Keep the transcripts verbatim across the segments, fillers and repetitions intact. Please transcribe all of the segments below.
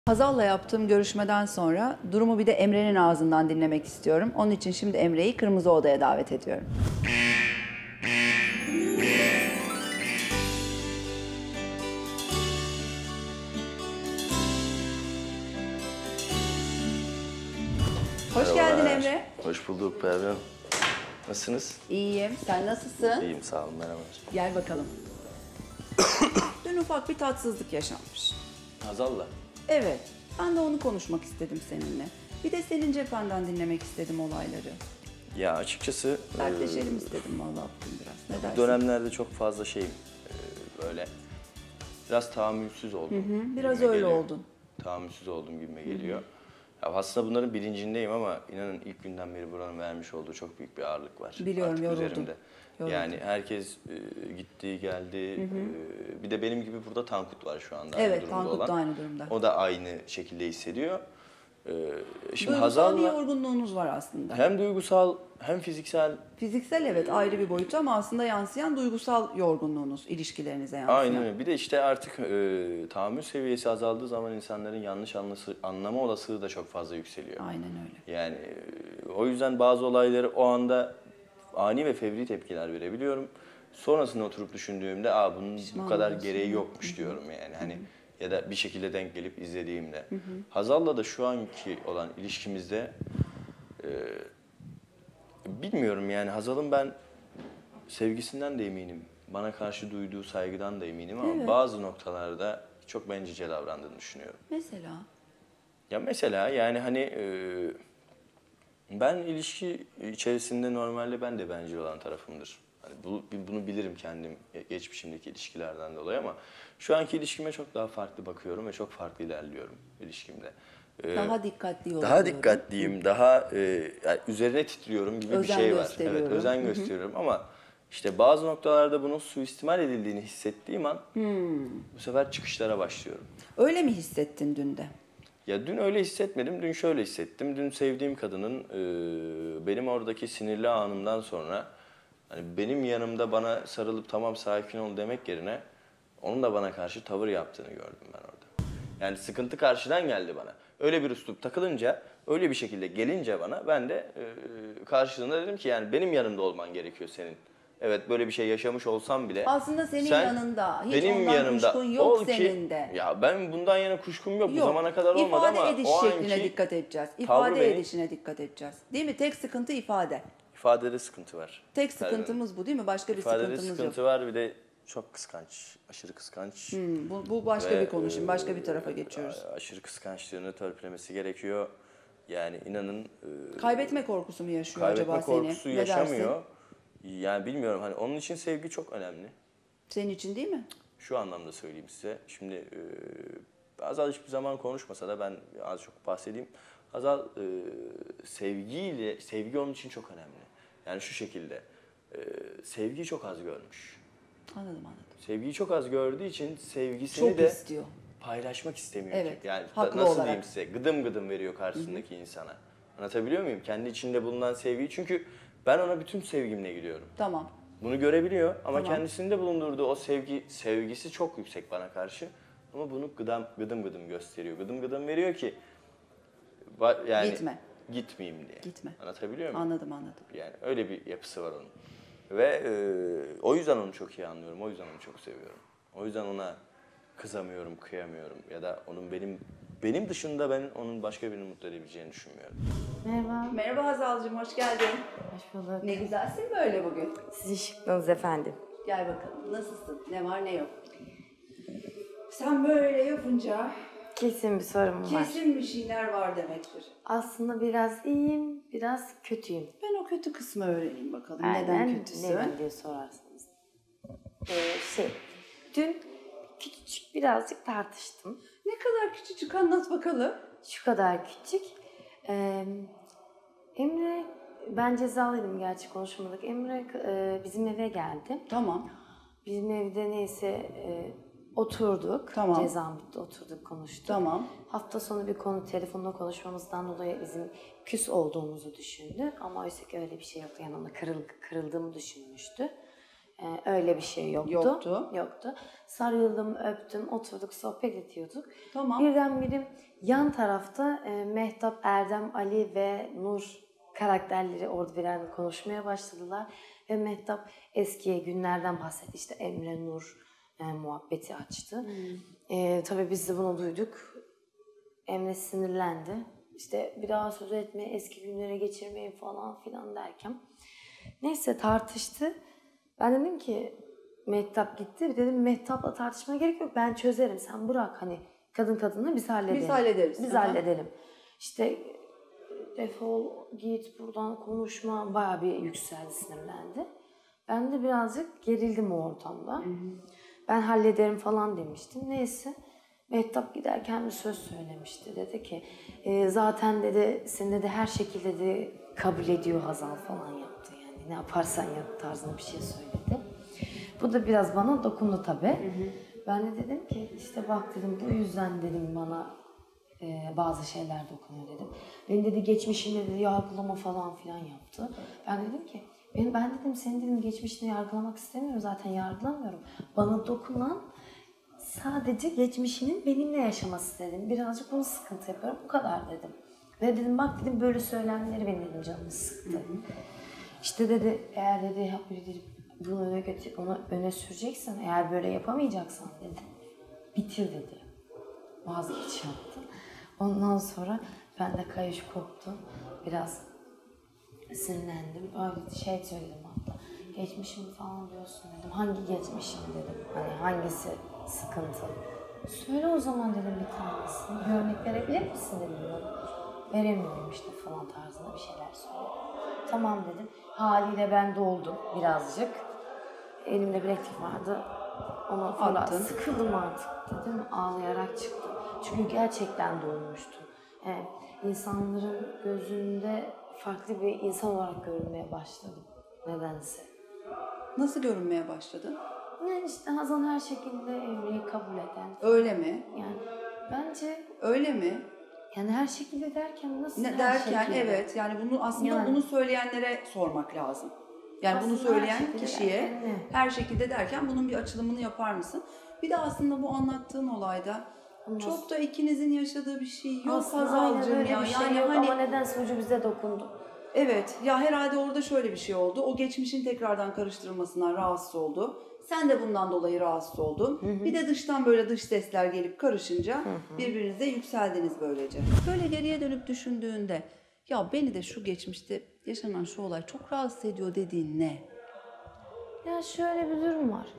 Hazal'la yaptığım görüşmeden sonra durumu bir de Emre'nin ağzından dinlemek istiyorum. Onun için şimdi Emre'yi Kırmızı Oda'ya davet ediyorum. Hoş geldin Merhabalar. Emre. Hoş bulduk Pervin. Nasılsınız? İyiyim. Sen nasılsın? İyiyim, sağ olun, merhabalar. Gel bakalım. Dün ufak bir tatsızlık yaşanmış. Hazal'la. Evet. Ben de onu konuşmak istedim seninle. Bir de senin cephenden dinlemek istedim olayları. Ya açıkçası Dertleşelim istedim vallahi bugün biraz. Ne bu dersin? dönemlerde çok fazla şeyim e, böyle biraz tahammülsüz oldum. Hı, biraz gibime öyle geliyor. oldun. Tahammülsüz oldum gibime geliyor. Ya aslında bunların bilincindeyim ama inanın ilk günden beri buranın vermiş olduğu çok büyük bir ağırlık var. Biliyorum, artık yoruldum. üzerimde. Yoruldum. Yani herkes e, gitti, geldi. E, bir de benim gibi burada Tankut var şu anda. Evet, aynı durumda Tankut da olan. aynı durumda. O da aynı şekilde hissediyor. E, şimdi Duygusal Hazal'la bir yorgunluğunuz var aslında. hem duygusal hem fiziksel. Fiziksel evet ayrı bir boyutu ama aslında yansıyan duygusal yorgunluğunuz ilişkilerinize yansıyan. Aynen öyle. Bir de işte artık e, tahammül seviyesi azaldığı zaman insanların yanlış anlası, anlama olasılığı da çok fazla yükseliyor. Aynen öyle. Yani e, o yüzden bazı olayları o anda ani ve fevri tepkiler verebiliyorum. Sonrasında oturup düşündüğümde, aa bunun Pişman bu kadar oluyorsun. gereği yokmuş diyorum yani. Hani ya da bir şekilde denk gelip izlediğimde. Hazal'la da şu anki olan ilişkimizde e, bilmiyorum yani Hazal'ın ben sevgisinden de eminim. Bana karşı duyduğu saygıdan da eminim ama Evet. bazı noktalarda çok bencilce davrandığını düşünüyorum. Mesela Ya mesela yani hani e, ben ilişki içerisinde normalde ben de bencil olan tarafımdır. Hani bu, bunu bilirim kendim geçmişimdeki ilişkilerden dolayı ama şu anki ilişkime çok daha farklı bakıyorum ve çok farklı ilerliyorum ilişkimde. E, daha dikkatli ol. Daha dikkatliyim, daha e, yani üzerine titriyorum gibi Özen bir şey var. gösteriyorum. Evet, özen gösteriyorum ama işte bazı noktalarda bunun suistimal edildiğini hissettiğim an bu sefer çıkışlara başlıyorum. Öyle mi hissettin dün de? Ya dün öyle hissetmedim, dün şöyle hissettim. Dün sevdiğim kadının e, benim oradaki sinirli anımdan sonra hani benim yanımda bana sarılıp tamam sakin ol demek yerine onun da bana karşı tavır yaptığını gördüm ben orada. Yani sıkıntı karşıdan geldi bana. Öyle bir üslup takılınca, öyle bir şekilde gelince bana ben de e, karşılığında dedim ki yani benim yanımda olman gerekiyor senin. Evet böyle bir şey yaşamış olsam bile. Aslında senin sen yanında, hiç benim ondan yanımda kuşkun yok ol ki- senin de. Ya ben bundan yana kuşkum yok. Bu Yok. zamana kadar olmadı İfade ama ediş o şekline anki dikkat edeceğiz. tavrı İfade beni- edişine dikkat edeceğiz. Değil mi? Tek sıkıntı ifade. ifadede sıkıntı var. Tek Pervin. sıkıntımız bu değil mi? Başka bir İfadede sıkıntımız sıkıntı yok. var bir de çok kıskanç, aşırı kıskanç. Hmm, bu, bu başka Ve, bir konu. Şimdi başka bir e, tarafa geçiyoruz. Aşırı kıskançlığını törpülemesi gerekiyor. Yani inanın e, Kaybetme korkusu mu yaşıyor kaybetme acaba seni? korkusu Ne yaşamıyor. dersin? Yani bilmiyorum hani onun için sevgi çok önemli. Senin için değil mi? Şu anlamda söyleyeyim size. Şimdi e, Azal hiçbir zaman konuşmasa da ben az çok bahsedeyim. Azal e, sevgiyle, sevgi onun için çok önemli. Yani şu şekilde, e, sevgiyi çok az görmüş. Anladım anladım. Sevgiyi çok az gördüğü için sevgisini Çok de istiyor. paylaşmak istemiyor. Evet, ki. Yani haklı nasıl olarak. diyeyim size, gıdım gıdım veriyor karşısındaki insana. Anlatabiliyor muyum? Kendi içinde bulunan sevgiyi. Çünkü ben ona bütün sevgimle gidiyorum. Tamam. Bunu görebiliyor ama Tamam. kendisinde bulundurduğu o sevgi sevgisi çok yüksek bana karşı. Ama bunu gıdım gıdım gıdım gösteriyor. Gıdım gıdım veriyor ki va- yani Gitme. gitmeyeyim diye. Gitme. Anlatabiliyor muyum? Anladım anladım. Yani öyle bir yapısı var onun. Ve e, o yüzden onu çok iyi anlıyorum. O yüzden onu çok seviyorum. O yüzden ona kızamıyorum, kıyamıyorum ya da onun benim benim dışında ben onun başka birini mutlu edebileceğini düşünmüyorum. Merhaba, Merhaba Hazal'cığım, hoş geldin. hoş bulduk. Ne güzelsin böyle bugün. Sizin şıklığınız efendim. Gel bakalım, nasılsın? Ne var ne yok? Sen böyle yapınca Kesin bir sorun var. kesin bir şeyler var demektir. Aslında biraz iyiyim, biraz kötüyüm. Ben o kötü kısmı öğreneyim bakalım. Aynen, Neden kötüsün? Neden diye sorarsanız. Ee, şey, dün küçücük birazcık tartıştım. Ne kadar küçücük anlat bakalım. Şu kadar küçük. Ee, Emre, ben cezalıydım gerçi konuşmadık. Emre e, bizim eve geldi. Tamam. Bizim evde neyse e, oturduk. Tamam. Cezam bitti, oturduk, konuştuk. Tamam. Hafta sonu bir konu telefonla konuşmamızdan dolayı bizim küs olduğumuzu düşündü. Ama oysa ki öyle bir şey yoktu. Yani ona kırıl, kırıldığımı düşünmüştü. Ee, öyle bir şey yoktu. Yoktu. Yoktu. Sarıldım, öptüm, oturduk, sohbet ediyorduk. Tamam. Birdenbire Yan tarafta e, Mehtap, Erdem, Ali ve Nur karakterleri orada birer konuşmaya başladılar. Ve Mehtap eski günlerden bahsetti. İşte Emre, Nur e, muhabbeti açtı. Hmm. E, tabii biz de bunu duyduk. Emre sinirlendi. İşte bir daha söz etme, eski günlere geçirmeyin falan filan derken. Neyse tartıştı. Ben dedim ki Mehtap gitti. Dedim Mehtap'la tartışmaya gerek yok. Ben çözerim. Sen bırak hani kadın kadını biz halledelim. Biz hallederiz. Biz Aha. halledelim. İşte defol git buradan konuşma. Bayağı bir yükseldi, sinirlendi. Ben de birazcık gerildim o ortamda. Hı hı. Ben hallederim falan demiştim. Neyse. Mehtap giderken bir söz söylemişti. Dedi ki e, zaten dedi seni dedi her şekilde dedi kabul ediyor Hazal falan yaptı yani. Ne yaparsan yap tarzında bir şey söyledi. Bu da biraz bana dokundu tabii. Hı hı. Ben de dedim ki işte bak dedim bu yüzden dedim bana e, bazı şeyler dokunuyor dedim. Beni dedi geçmişimde dedi yargılama falan filan yaptı. Ben dedim ki ben, ben dedim senin dedim geçmişini yargılamak istemiyorum zaten yargılamıyorum. Bana dokunan sadece geçmişinin benimle yaşaması dedim. Birazcık bunu sıkıntı yapıyorum. Bu kadar dedim. Ve dedim bak dedim böyle söylemleri benim dedim canımı sıktı. Hı hı. İşte dedi eğer dedi dedi bunu öne götür, onu öne süreceksen eğer böyle yapamayacaksan dedi. Bitir dedi. Vazgeç yaptı. Ondan sonra ben de kayış koptu. Biraz sinirlendim. Öyle şey söyledim hatta. Geçmişim falan diyorsun dedim. Hangi geçmişim dedim. Hani hangisi sıkıntı. Söyle o zaman dedim bir tanesini. Bir örnek verebilir misin dedim. Veremiyorum işte falan tarzında bir şeyler söyledi. Tamam dedim. Haliyle ben doldum birazcık. Elimde bileklik vardı. Onu falan sıkıldım artık dedim. Ağlayarak çıktım. Çünkü gerçekten dolmuştum. Yani insanların gözünde farklı bir insan olarak görünmeye başladım. Nedense. Nasıl görünmeye başladın? Yani işte Hazal her şekilde Emre'yi kabul eden. Öyle mi? Yani bence... Öyle mi? Yani her şekilde derken nasıl ne, her derken şekilde? Evet yani bunu aslında yani, bunu söyleyenlere sormak lazım. Yani aslında bunu söyleyen her kişiye derken her şekilde derken bunun bir açılımını yapar mısın? Bir de aslında bu anlattığın olayda Nasıl? çok da ikinizin yaşadığı bir şey yok Hazal'cığım ya. Bir şey yani yok hani ama nedense ucu bize dokundu. Evet ya herhalde orada şöyle bir şey oldu. O geçmişin tekrardan karıştırılmasından rahatsız oldu. Sen de bundan dolayı rahatsız oldun. Hı hı. Bir de dıştan böyle dış sesler gelip karışınca hı hı. birbirinize yükseldiniz böylece. Böyle geriye dönüp düşündüğünde ya beni de şu geçmişte yaşanan şu olay çok rahatsız ediyor dediğin ne? Ya şöyle bir durum var.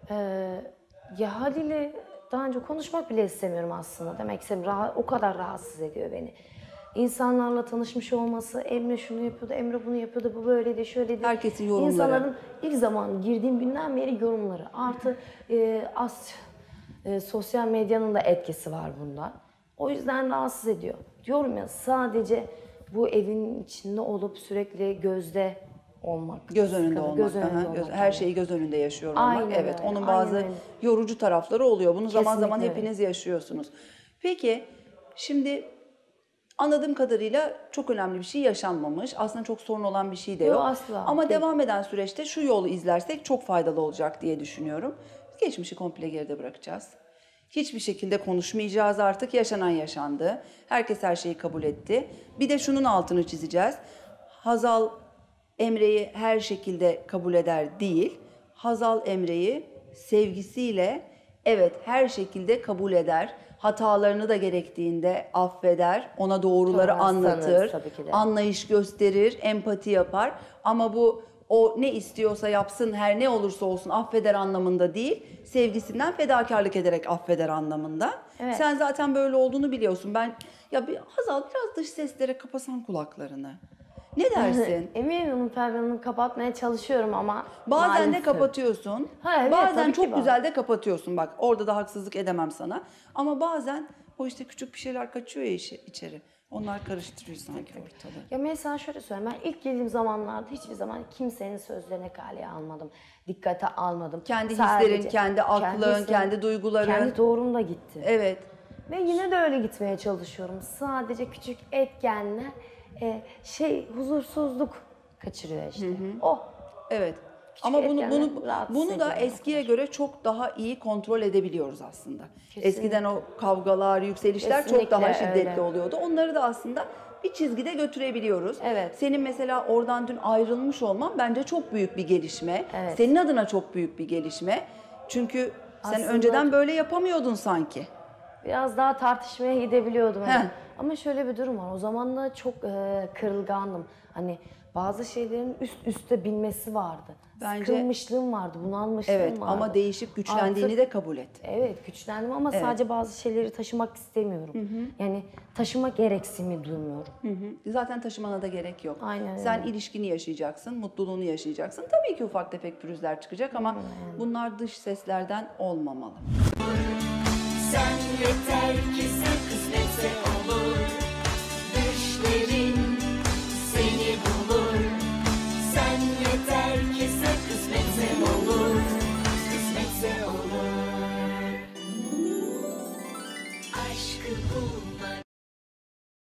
Ee, ya haliyle daha önce konuşmak bile istemiyorum aslında. Demek ki o kadar rahatsız ediyor beni. İnsanlarla tanışmış olması, Emre şunu yapıyordu, Emre bunu yapıyordu, bu böyleydi, şöyleydi. Herkesin yorumları. İnsanların ilk zaman girdiğim günden beri yorumları. Artı e, az e, sosyal medyanın da etkisi var bunda. O yüzden rahatsız ediyor. Diyorum ya sadece bu evin içinde olup sürekli gözde olmak. Göz önünde olmak. Göz önünde Aha, olmak göz, yani. her şeyi göz önünde yaşıyor olmak. Aynen evet. öyle, Onun bazı aynen öyle. yorucu tarafları oluyor. Bunu zaman Kesinlikle zaman öyle. hepiniz yaşıyorsunuz. Peki şimdi anladığım kadarıyla çok önemli bir şey yaşanmamış. Aslında çok sorun olan bir şey de yok. Yok, asla. Ama Değil. devam eden süreçte şu yolu izlersek çok faydalı olacak diye düşünüyorum. Geçmişi komple geride bırakacağız. Hiçbir şekilde konuşmayacağız artık. Yaşanan yaşandı. Herkes her şeyi kabul etti. Bir de şunun altını çizeceğiz. Hazal Emre'yi her şekilde kabul eder değil. Hazal Emre'yi sevgisiyle evet her şekilde kabul eder. Hatalarını da gerektiğinde affeder. Ona doğruları Sonra anlatır. sanırız tabii ki de. Anlayış gösterir, empati yapar. Ama bu o ne istiyorsa yapsın, her ne olursa olsun affeder anlamında değil. Sevgisinden fedakarlık ederek affeder anlamında. Evet. Sen zaten böyle olduğunu biliyorsun. Ben ya bir Hazal biraz dış seslere kapasan kulaklarını. Ne dersin? Eminim pervanını kapatmaya çalışıyorum ama Bazen maalesef. de kapatıyorsun. Ha, evet, bazen tabii ki çok var. güzel de kapatıyorsun. Bak orada da haksızlık edemem sana. Ama bazen o işte küçük bir şeyler kaçıyor ya işi- içeri. Onlar karıştırıyor sanki ortalığı. Ya mesela şöyle söyleyeyim, ben ilk geldiğim zamanlarda hiçbir zaman kimsenin sözlerine kaleye almadım. Dikkate almadım. Kendi Sadece hislerin, kendi aklın, kendi kendi duyguların. Kendi doğrumda gitti. Evet. Ve yine de öyle gitmeye çalışıyorum. Sadece küçük etkenler e, şey huzursuzluk kaçırıyor işte. O. Evet. Ama bunu etkenler bunu rahatsız bunu da ediyor eskiye göre çok daha iyi kontrol edebiliyoruz aslında. Kesinlikle. Eskiden o kavgalar, yükselişler çok Kesinlikle daha şiddetli öyle. oluyordu. Onları da aslında bir çizgide götürebiliyoruz. Evet. Senin mesela oradan dün ayrılmış olman bence çok büyük bir gelişme. Evet. Senin adına çok büyük bir gelişme. Çünkü sen Aslında- önceden böyle yapamıyordun sanki. Biraz daha tartışmaya gidebiliyordum. Hani. Heh. Ama şöyle bir durum var. O zaman da çok e, kırılgandım. Hani bazı şeylerin üst üste binmesi vardı. Bence- Sıkılmışlığım vardı, bunalmışlığım Evet vardı. ama değişip güçlendiğini Artık- de kabul et. Evet, güçlendim ama sadece bazı şeyleri taşımak istemiyorum. Yani taşıma gereksimi duymuyorum. Hı hı. Zaten taşımana da gerek yok. Aynen Sen öyle. ilişkini yaşayacaksın, mutluluğunu yaşayacaksın. Tabii ki ufak tefek pürüzler çıkacak ama bunlar dış seslerden olmamalı. Sen yeter ki sen kısmetse